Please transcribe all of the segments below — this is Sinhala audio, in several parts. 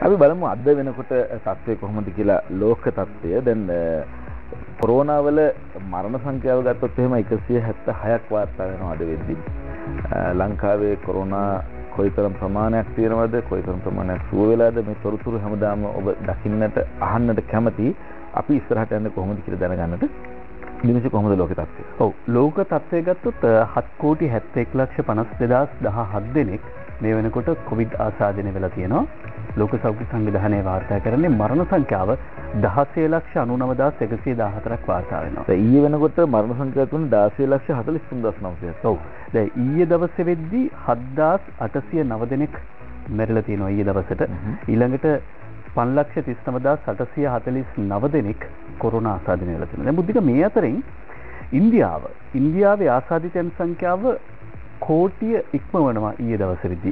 අපි බලමු අද වෙනකොට තත්ත්වය කොහොමද කියලා ලෝක තත්ත්වය. දැන් කොරෝනා වල මරණ සංඛ්‍යාව ගත්තොත් එහෙම 176ක් වාර්තා වෙනවා අද වෙද්දී. ලංකාවේ කොරෝනා කොයිතරම් ප්‍රමාණයක් තියෙනවද, කොයිතරම් ප්‍රමාණයක් සුව වෙලාද, මේ තොරතුරු හැමදාම ඔබ දකින්නට අහන්නට කැමති. අපි ඉස්සරහට යන්නේ කොහොමද කියලා දැනගන්නට දිනසි කොහොමද ලෝක තත්ත්වය? ඔව්, ලෝක තත්ත්වය ගත්තොත් 7,71,17 දෙනෙක් මේ වෙනකොට කොවිඩ් ආසාදනය වෙලා තියෙනවා. ලෝක සෞඛ්‍ය සංවිධානයේ වාර්තා කරන්නේ මරණ සංඛ්‍යාව 16,99,114ක් වාර්තා වෙනවා. ඊයේ වෙනකොට මරණ සංඛ්‍යාව තුනේ 16,43,900ක්. ඔව්. දැන් ඊයේ දවසේ වෙද්දී 7,809 දෙනෙක් මැරිලා තියෙනවා ඊයේ දවසට. ඊළඟට 5,39,849 දෙනෙක් කොරෝනා ආසාදනය වෙලා තියෙනවා. දැන් බුද්ධික මේ අතරින් ඉන්දියාවේ ආසාදිතයන් සංඛ්‍යාව කෝටිය ඉක්මවනවා ඊයේ දවසේදී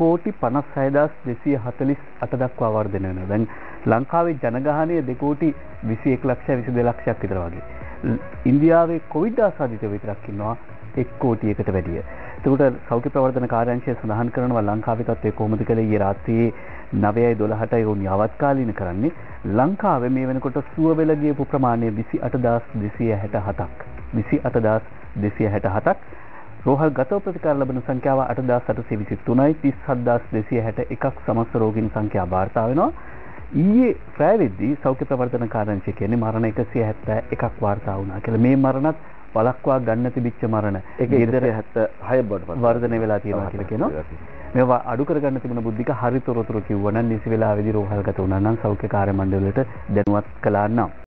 1,56,248 දක්වා වර්ධනය වෙනවා. දැන් ලංකාවේ ජනගහනය 2,21,22,00,000ක් විතර වගේ. ඉන්දියාවේ කොවිඩ් ආසාදිතයෝ විතරක් ඉන්නවා 1 කෝටියකට වැඩිය. එතකොට සෞඛ්‍ය ප්‍රවර්ධන කාර්යාංශය සඳහන් කරනවා ලංකාවේ තත්ත්වය කොහොමද කියලා ඊයේ රාත්‍රියේ 9:12ට උන් යාවත්කාලීන කරන්නේ. ලංකාවේ මේ වෙනකොට සුව වෙලා ගියපු ප්‍රමාණය 28,267ක්. 28,267ක්. රෝහල් ගතව ප්‍රතිකාර ලැබෙන සංඛ්‍යාව 8,823යි. 37,261ක් සමස්ත රෝගීන් සංඛ්‍යාව වාර්තා වෙනවා. ඊයේ රාත්‍රී වෙද්දී සෞඛ්‍ය ප්‍රවර්ධන කාර්යාංශය කියන්නේ මරණ 171ක් වාර්තා වුණා කියලා. මේ මරණත් වළක්වා ගන්න තිබිච්ච මරණ 176 බවට වර්ධනය වෙලා තියෙනවා කියලා කියනවා. මේවා අඩු කරගන්න තිබුණ බුද්ධික හරි තොරතුරු කිව්වනම් නිසි වෙලාවෙදී රෝහල් ගත වුණා නම් සෞඛ්‍ය කාර්ය මණ්ඩලයට දැනුවත් කළා නම්